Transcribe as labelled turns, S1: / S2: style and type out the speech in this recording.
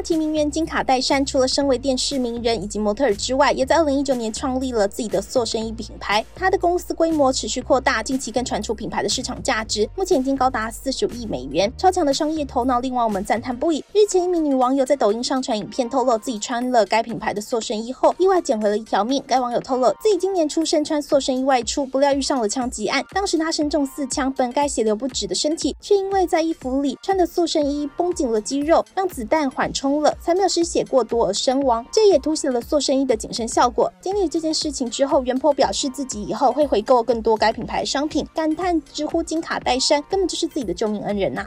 S1: 提名媛金卡戴珊除了身为电视名人以及模特儿之外，也在2019年创立了自己的塑身衣品牌。她的公司规模持续扩大，近期更传出品牌的市场价值目前已经高达45亿美元，超强的商业头脑令网友们赞叹不已。日前，一名女网友在抖音上传影片，透露自己穿了该品牌的塑身衣后，意外捡回了一条命。该网友透露，自己今年初身穿塑身衣外出，不料遇上了枪击案。当时他身中4枪，本该血流不止的身体，却因为在衣服里穿的塑身衣绷紧了肌肉，让子弹缓冲了，才没有失血过多而身亡。这也凸显了塑身衣的紧身效果。经历这件事情之后，袁坡表示自己以后会回购更多该品牌商品，感叹直呼金卡戴珊根本就是自己的救命恩人呐。